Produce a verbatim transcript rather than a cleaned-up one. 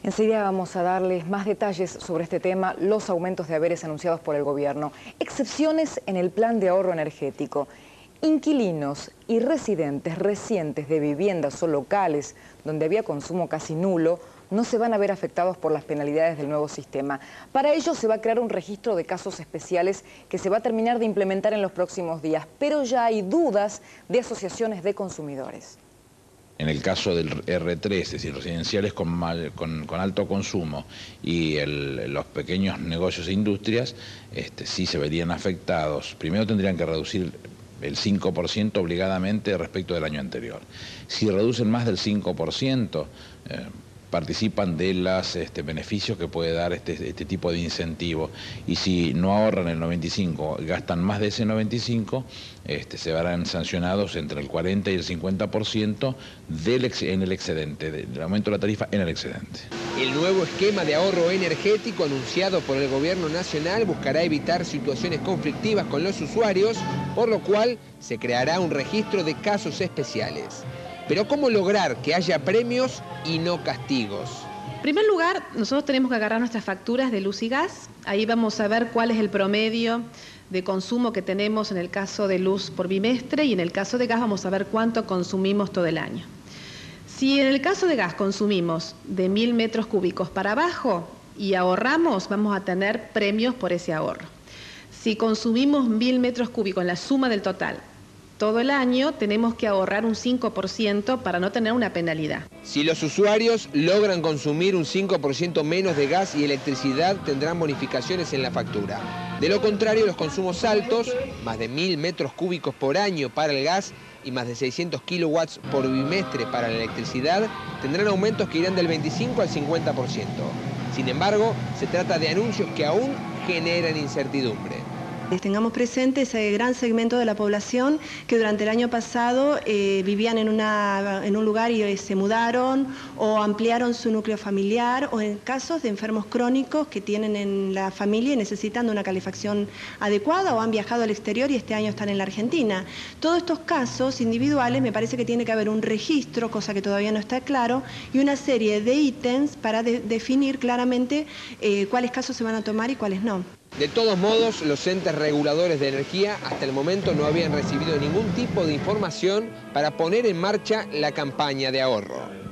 Enseguida vamos a darles más detalles sobre este tema, los aumentos de haberes anunciados por el gobierno, excepciones en el plan de ahorro energético, inquilinos y residentes recientes de viviendas o locales donde había consumo casi nulo, no se van a ver afectados por las penalidades del nuevo sistema. Para ello se va a crear un registro de casos especiales que se va a terminar de implementar en los próximos días, pero ya hay dudas de asociaciones de consumidores. En el caso del erre tres, es decir, residenciales con, mal, con, con alto consumo y el, los pequeños negocios e industrias, este, sí se verían afectados. Primero tendrían que reducir el cinco por ciento obligadamente respecto del año anterior. Si reducen más del cinco por ciento, eh, participan de los este, beneficios que puede dar este, este tipo de incentivo, y si no ahorran el noventa y cinco, gastan más de ese noventa y cinco, este, se verán sancionados entre el cuarenta y el cincuenta por ciento del ex, en el excedente, del aumento de la tarifa en el excedente. El nuevo esquema de ahorro energético anunciado por el Gobierno Nacional buscará evitar situaciones conflictivas con los usuarios, por lo cual se creará un registro de casos especiales. Pero ¿cómo lograr que haya premios y no castigos? En primer lugar, nosotros tenemos que agarrar nuestras facturas de luz y gas. Ahí vamos a ver cuál es el promedio de consumo que tenemos en el caso de luz por bimestre, y en el caso de gas vamos a ver cuánto consumimos todo el año. Si en el caso de gas consumimos de mil metros cúbicos para abajo y ahorramos, vamos a tener premios por ese ahorro. Si consumimos mil metros cúbicos en la suma del total todo el año, tenemos que ahorrar un cinco por ciento para no tener una penalidad. Si los usuarios logran consumir un cinco por ciento menos de gas y electricidad, tendrán bonificaciones en la factura. De lo contrario, los consumos altos, más de mil metros cúbicos por año para el gas y más de seiscientos kilowatts por bimestre para la electricidad, tendrán aumentos que irán del veinticinco al cincuenta por ciento. Sin embargo, se trata de anuncios que aún generan incertidumbre. Tengamos presente ese gran segmento de la población que durante el año pasado eh, vivían en, una, en un lugar y eh, se mudaron o ampliaron su núcleo familiar, o en casos de enfermos crónicos que tienen en la familia y necesitan de una calefacción adecuada, o han viajado al exterior y este año están en la Argentina. Todos estos casos individuales me parece que tiene que haber un registro, cosa que todavía no está claro, y una serie de ítems para de, definir claramente eh, cuáles casos se van a tomar y cuáles no. De todos modos, los entes reguladores de energía hasta el momento no habían recibido ningún tipo de información para poner en marcha la campaña de ahorro.